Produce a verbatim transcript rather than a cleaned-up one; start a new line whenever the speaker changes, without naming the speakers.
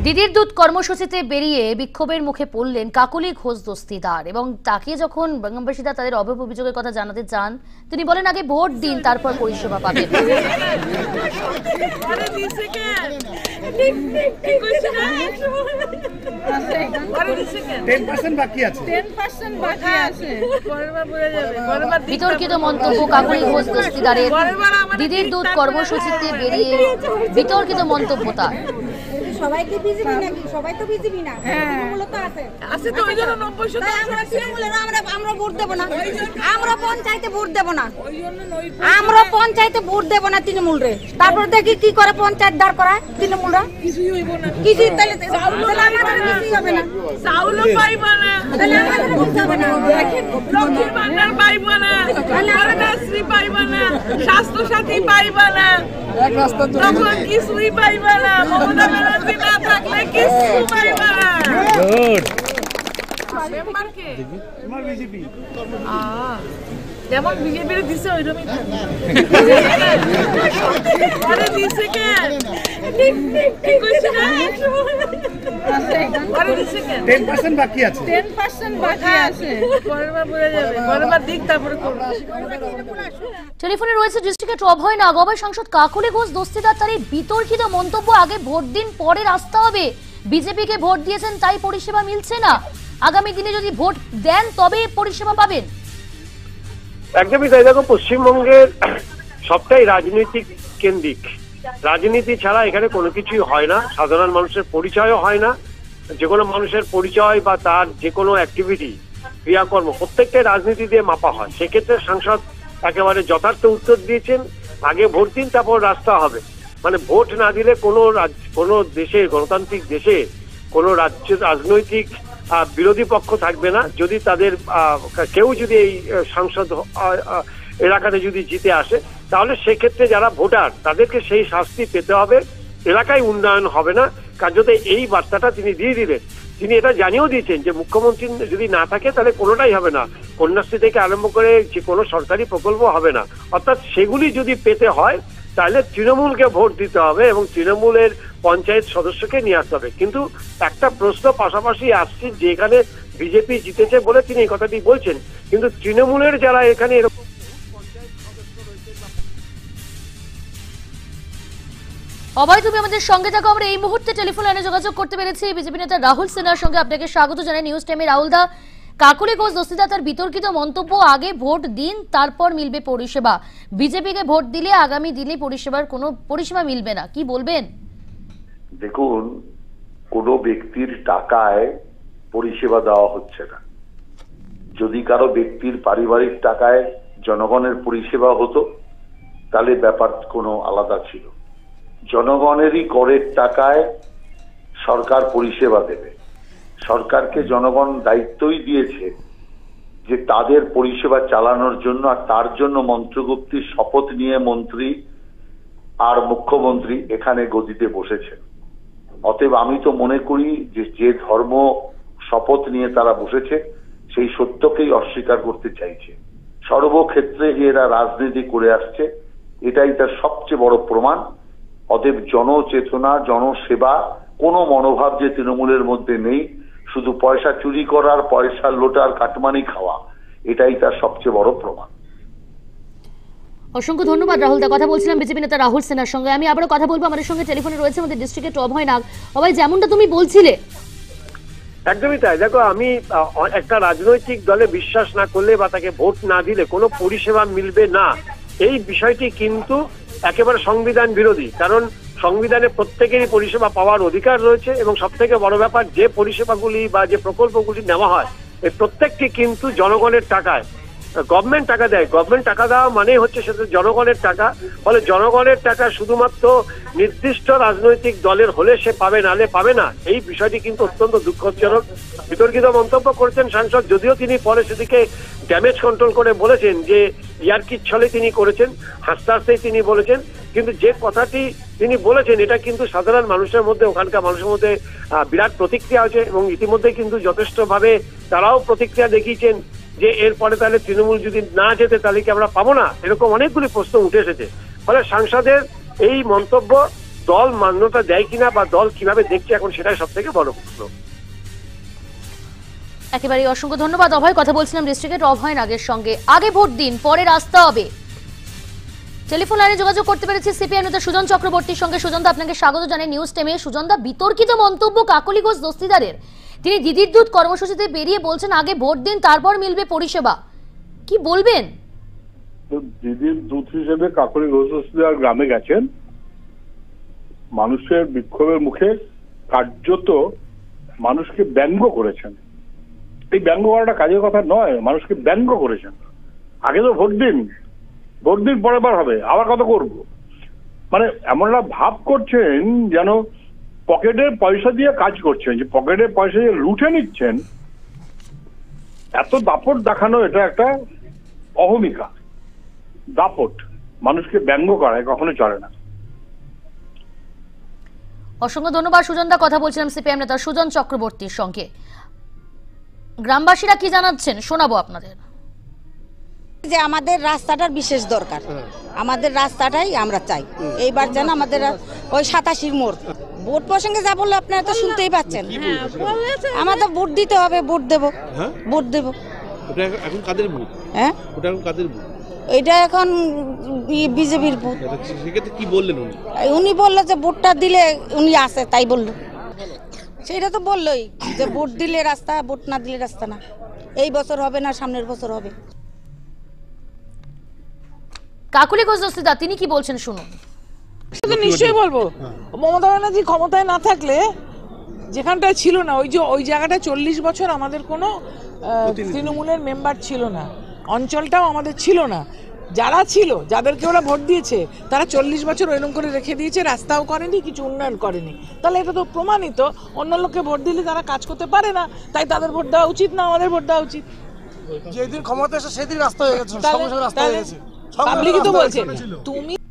দিদির দুধ কর্মসূচিতে বেরিয়ে বিক্ষোভের মুখে পড়লেন কাকলি ঘোষ দস্তিদার এবং তাকে যখন গ্রামবাসীরা তাদের অভাব অভিযোগের কথা জানাতে চান তিনি বলেন আগে ভোট দিন তারপর পরিষেবা পাবেন। বিতর্কিত মন্তব্য কাকলি ঘোষ দস্তিদারের দিদির দুধ কর্মসূচিতে বেরিয়ে বিতর্কিত মন্তব্য তার।
সবাই কি বিজেপি নাকি? সবাই তো বিজেপি না, তৃণমূল তো আছে আছে তো ওইজন্য নব্বই শতাংশ আমরা তৃণমূলের আমরা আমরা ভোট দেব না, আমরা পঞ্চায়েতে ভোট দেব না, আমরা পঞ্চায়েতে ভোট দেব না তৃণমূল রে। তারপর দেখি কি করে পঞ্চায়েত দাঁড় করায় তৃণমূলরা, কিছুই হইব না, কিছুই তাহলে তাহলে আমাদের কিছুই হবে না, চাউলও পাইবা না, তাহলে আমাদের কিছু হবে না, লক্ষ্মীর ভান্ডার পাইবা না, কন্যাশ্রী পাইবা না, স্বাস্থ্য সাথী পাইবা না, এক রাস্তা তখন কিছুই পাইবা না, মমতা ব্যানার্জি না থাকলে কিছু পাইবা না। গুড মেম্বার কে? আমার বিজেপি। আ যেমন বিজেপির দিছে ওইরকমই থাকবে। আরে দিছে কে? ঠিক ঠিক কইছে না আরে দিছে কে? দশ পার্সেন্ট বাকি আছে, দশ পার্সেন্ট বাকি আছে, পরেরবার পড়ে যাবে, পরেরবার দিক তারপরে করব।
টেলিফোনে রয়েছে ডিস্ট্রিক্টের অভয় নাগ। অভয়, সাংসদ কাকলি ঘোষ দস্তিদার তার এই বিতর্কিত মন্তব্য আগে ভোট দিন পরে রাস্তা হবে, বিজেপিকে ভোট দিয়েছেন তাই পরিষেবা মিলছে না, আগামী দিনে যদি ভোট দেন তবে পরিষেবা পাবেন।
একদমই তাই। দেখো, পশ্চিমবঙ্গের সবটাই রাজনৈতিক কেন্দ্রিক, রাজনীতি ছাড়া এখানে কোনো কিছুই হয় না, সাধারণ মানুষের পরিচয়ও হয় না, যে কোনো মানুষের পরিচয় বা তার যে কোনো অ্যাক্টিভিটি ক্রিয়াকর্ম প্রত্যেকটাই রাজনীতি দিয়ে মাপা হয়। সেক্ষেত্রে সাংসদ একেবারে যথার্থ উত্তর দিয়েছেন, আগে ভোট দিন তারপর রাস্তা হবে। মানে ভোট না দিলে কোনো কোনো দেশে, গণতান্ত্রিক দেশে কোনো রাজ্য রাজনৈতিক বিরোধী পক্ষ থাকবে না। যদি তাদের কেউ যদি এই সাংসদ এলাকাতে যদি জিতে আসে তাহলে সেক্ষেত্রে যারা ভোটার তাদেরকে সেই শাস্তি পেতে হবে, এলাকায় উন্নয়ন হবে না। কার্যত এই বার্তাটা তিনি দিয়ে দিলেন। তিনি এটা জানিয়েও দিয়েছেন যে মুখ্যমন্ত্রী যদি না থাকে তাহলে কোনোটাই হবে না, কন্যাশ্রী থেকে আরম্ভ করে যে কোনো সরকারি প্রকল্প হবে না। অর্থাৎ সেগুলি যদি পেতে হয় তাহলে তৃণমূলকে ভোট দিতে হবে এবং তৃণমূলের পঞ্চায়েত সদস্যকে নিয়ে আসতে হবে। কিন্তু একটা প্রশ্ন পাশাপাশি আসছে যে এখানে বিজেপি জিতেছে বলে তিনি এই কথাটি বলছেন, কিন্তু তৃণমূলের যারা এখানে এরকম
অভয়, তুমি আমাদের সঙ্গে থাকো। আমরা এই মুহূর্তে টেলিফোন লাইনে যোগাযোগ করতে পেরেছি বিজেপি নেতা রাহুল সিনহার সঙ্গে। আপনাকে স্বাগত জানাই নিউজ টাইমে। রাহুল দা, কাকলি ঘোষ দস্তিদার তার বিতর্কিত মন্তব্য আগে ভোট দিন তারপর মিলবে পরিষেবা, বিজেপিকে ভোট দিলে আগামী দিনে পরিষেবার কোনো পরিষেবা মিলবে না, কি বলবেন?
দেখুন, কোনো ব্যক্তির টাকায় পরিষেবা দেওয়া হচ্ছে না। যদি কারো ব্যক্তির পারিবারিক টাকায় জনগণের পরিষেবা হতো তাহলে ব্যাপার কোনো আলাদা ছিল। জনগণেরই করের টাকায় সরকার পরিষেবা দেবে। সরকারকে জনগণ দায়িত্বই দিয়েছে যে তাদের পরিষেবা চালানোর জন্য, আর তার জন্য মন্ত্রগুপ্তির শপথ নিয়ে মন্ত্রী আর মুখ্যমন্ত্রী এখানে গদিতে বসেছেন। অতএব আমি তো মনে করি যে যে ধর্ম শপথ নিয়ে তারা বসেছে সেই সত্যকেই অস্বীকার করতে চাইছে। সর্বক্ষেত্রে যে এরা রাজনীতি করে আসছে এটাই তার সবচেয়ে বড় প্রমাণ। অতএব জনচেতনা, জনসেবা কোনো মনোভাব যে তৃণমূলের মধ্যে নেই, শুধু পয়সা চুরি করার, পয়সা লোটার, কাটমানি খাওয়া, এটাই তার সবচেয়ে বড় প্রমাণ।
অসংখ্য ধন্যবাদ রাহুল দা। কথা বলছিলাম বিজেপি নেতা রাহুল সিনহার সঙ্গে। আমি আবারও কথা বলবো, আমাদের সঙ্গে টেলিফোনে রয়েছে আমাদের ডিস্ট্রিক্টের অভয় নাগ। অভয়, যেমনটা তুমি বলছিলে
একদমই তাই। দেখো, আমি একটা রাজনৈতিক দলে বিশ্বাস না করলে বা তাকে ভোট না দিলে কোনো পরিষেবা মিলবে না, এই বিষয়টি কিন্তু একেবারে সংবিধান বিরোধী। কারণ সংবিধানে প্রত্যেকেরই পরিষেবা পাওয়ার অধিকার রয়েছে এবং সব থেকে বড় ব্যাপার, যে পরিষেবাগুলি বা যে প্রকল্পগুলি নেওয়া হয় এই প্রত্যেকটি কিন্তু জনগণের টাকায়, গভর্নমেন্ট টাকা দেয়। গভর্নমেন্ট টাকা দেওয়া মানে হচ্ছে সেটা জনগণের টাকা। ফলে জনগণের টাকা শুধুমাত্র নির্দিষ্ট রাজনৈতিক দলের হলে সে পাবে, নালে পাবে না, এই বিষয়টি কিন্তু অত্যন্ত দুঃখজনক। বিতর্কিত মন্তব্য করেছেন সাংসদ, যদিও তিনি পরে সেদিকে ড্যামেজ কন্ট্রোল করে বলেছেন যে ইয়ার্কির ছলে তিনি করেছেন, হাসতে হাসতেই তিনি বলেছেন। কিন্তু যে কথাটি তিনি বলেছেন এটা কিন্তু সাধারণ মানুষের মধ্যে, ওখানকার মানুষের মধ্যে বিরাট প্রতিক্রিয়া আছে এবং ইতিমধ্যে কিন্তু যথেষ্টভাবে তারাও প্রতিক্রিয়া দেখিয়েছেন যে এরপরে তাহলে তৃণমূল যদি না যেতে তাহলে কি আমরা পাবো না, এরকম অনেকগুলি প্রশ্ন উঠে এসেছে। ফলে সাংসদের এই মন্তব্য দল মান্যতা দেয় কিনা বা দল কিভাবে দেখছে এখন সেটাই সব থেকে বড় প্রশ্ন।
একেবারে অসংখ্য ধন্যবাদ অভয়। কথা বলছিলাম ডিস্ট্রিক্টের অভয় নাগের সঙ্গে। আগে ভোট দিন, পরে রাস্তা হবে। টেলিফোন লাইনে যোগাযোগ করতে পেরেছি সিপিআই নেতা সুজন চক্রবর্তীর সঙ্গে। সুজনদা, আপনাকে স্বাগত জানাই নিউজ টেমে। সুজনদা, বিতর্কিত মন্তব্য কাকলি ঘোষ দস্তিদারের। তিনি দিদির দুধ কর্মসূচিতে বেরিয়ে বলছেন আগে ভোট দিন, তারপর মিলবে পরিষেবা। কি বলবেন?
দিদির দুধ হিসেবে কাকলি ঘোষ দস্তিদার গ্রামে গেছেন, মানুষের বিক্ষোভের মুখে কার্যত মানুষকে ব্যঙ্গ করেছেন। এই ব্যঙ্গ করাটা কাজের কথা নয়, মানুষকে ব্যঙ্গ করেছেন। আগে তো ভোট দিন, ভোট দিন পরে বার হবে, আবার কত করব, মানে এমনটা ভাব করছেন যেন পকেটের পয়সা দিয়ে কাজ করছেন, যে পকেটের পয়সা দিয়ে লুটে নিচ্ছেন। এত দাপট দেখানো এটা একটা অহমিকা, দাপট। মানুষকে ব্যঙ্গ করায় কখনো চলে না।
অসংখ্য ধন্যবাদ সুজনদা। কথা বলছিলাম সিপিএম নেতা সুজন চক্রবর্তীর সঙ্গে। গ্রামবাসীরা কি জানাচ্ছেন শোনাবো আপনাদের।
যে আমাদের রাস্তাটার বিশেষ দরকার, আমাদের রাস্তাটাই আমরা চাই। এইবার যেন আমাদের ওই সাতাশির মোড় ভোট প্রসঙ্গে যা বললো আপনারা তো শুনতেই পাচ্ছেন। আমাদের ভোট দিতে হবে, ভোট দেব, ভোট দেব।
এখন কাদের ভোট?
হ্যাঁ,
ওটা এখন কাদের ভোট?
এটা এখন বিজেপির ভোট।
সেক্ষেত্রে কি বললেন উনি?
উনি বললো যে ভোটটা দিলে উনি আসে, তাই বললো। সেটা তো বললোই যে ভোট দিলে রাস্তা, ভোট না দিলে রাস্তা না। এই বছর হবে না, সামনের বছর হবে।
কাকলি ঘোষ দস্তিদার তিনি কি বলছেন শুনুন।
নিশ্চয়ই বলবো, মমতা ব্যানার্জি ক্ষমতায় না থাকলে যেখানটায় ছিল না, ওই যে ওই জায়গাটা চল্লিশ বছর আমাদের কোনো তৃণমূলের মেম্বার ছিল না, অঞ্চলটাও আমাদের ছিল না। যারা ছিল, যাদেরকে ওরা ভোট দিয়েছে, তারা চল্লিশ বছর ওইরকম করে রেখে দিয়েছে, রাস্তাও করেনি, কিছু উন্নয়ন করেনি। তাহলে এটা তো প্রমাণিত, অন্য লোককে ভোট দিলে তারা কাজ করতে পারে না, তাই তাদের ভোট দেওয়া উচিত না, আমাদের ভোট দেওয়া উচিত।
যেদিন ক্ষমতা এসে সেদিন রাস্তা হয়ে গেছে, সমস্যা রাস্তা হয়ে গেছে।
পাবলিকই তো বলছে তুমি